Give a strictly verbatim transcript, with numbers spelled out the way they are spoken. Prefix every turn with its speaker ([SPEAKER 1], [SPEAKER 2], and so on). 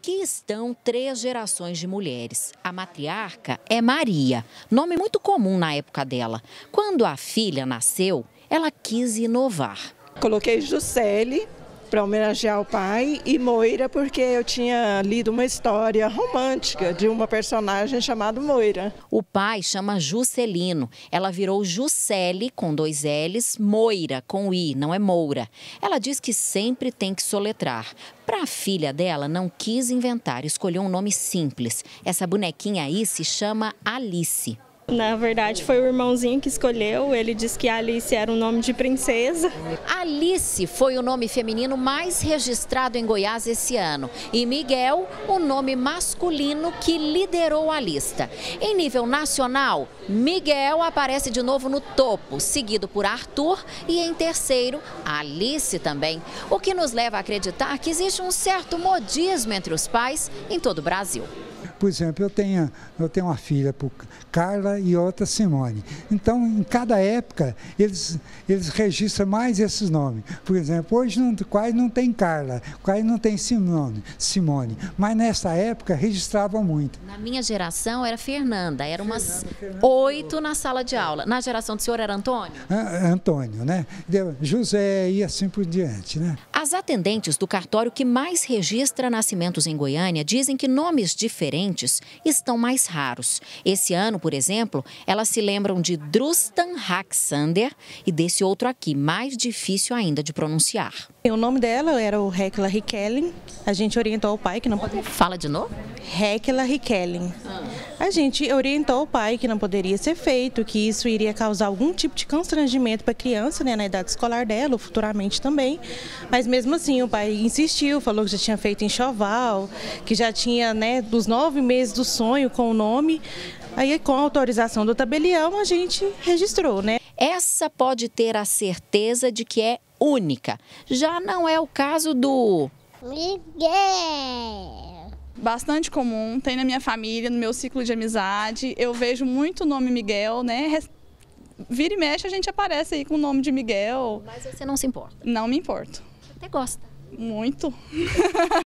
[SPEAKER 1] Aqui estão três gerações de mulheres. A matriarca é Maria, nome muito comum na época dela. Quando a filha nasceu, ela quis inovar.
[SPEAKER 2] Coloquei Juscele para homenagear o pai e Moira porque eu tinha lido uma história romântica de uma personagem chamada Moira.
[SPEAKER 1] O pai chama Juscelino. Ela virou Juscele com dois L's, Moira com I, não é Moura. Ela diz que sempre tem que soletrar. Para a filha dela, não quis inventar, escolheu um nome simples. Essa bonequinha aí se chama Alice.
[SPEAKER 3] Na verdade, foi o irmãozinho que escolheu. Ele disse que Alice era um nome de princesa.
[SPEAKER 1] Alice foi o nome feminino mais registrado em Goiás esse ano. E Miguel, o nome masculino que liderou a lista. Em nível nacional, Miguel aparece de novo no topo, seguido por Arthur e em terceiro, Alice também. O que nos leva a acreditar que existe um certo modismo entre os pais em todo o Brasil.
[SPEAKER 4] Por exemplo, eu tenho, eu tenho uma filha, Carla, e outra Simone. Então, em cada época, eles, eles registram mais esses nomes. Por exemplo, hoje não, quase não tem Carla, quase não tem Simone, Simone. Mas nessa época, registravam muito.
[SPEAKER 1] Na minha geração era Fernanda, eram umas oito na sala de aula. Na geração do senhor era Antônio?
[SPEAKER 4] Ah, Antônio, né? José e assim por diante, né?
[SPEAKER 1] As atendentes do cartório que mais registra nascimentos em Goiânia dizem que nomes diferentes estão mais raros. Esse ano, por exemplo, elas se lembram de Drustan Haxander e desse outro aqui, mais difícil ainda de pronunciar.
[SPEAKER 5] O nome dela era o Hekla Riquelin. A gente orientou o pai que não poderia...
[SPEAKER 1] Fala de novo?
[SPEAKER 5] Hekla Riquelin. A gente orientou o pai que não poderia ser feito, que isso iria causar algum tipo de constrangimento para a criança, né, na idade escolar dela, ou futuramente também. Mas mesmo assim o pai insistiu, falou que já tinha feito enxoval, que já tinha, né, dos nove meses do sonho com o nome. Aí, com a autorização do tabelião, a gente registrou, né?
[SPEAKER 1] Essa pode ter a certeza de que é única. Já não é o caso do
[SPEAKER 6] Miguel.
[SPEAKER 7] Bastante comum, tem na minha família, no meu ciclo de amizade. Eu vejo muito o nome Miguel, né? Vira e mexe, a gente aparece aí com o nome de Miguel.
[SPEAKER 1] Mas você não se importa?
[SPEAKER 7] Não me importo.
[SPEAKER 1] Você até gosta?
[SPEAKER 7] Muito.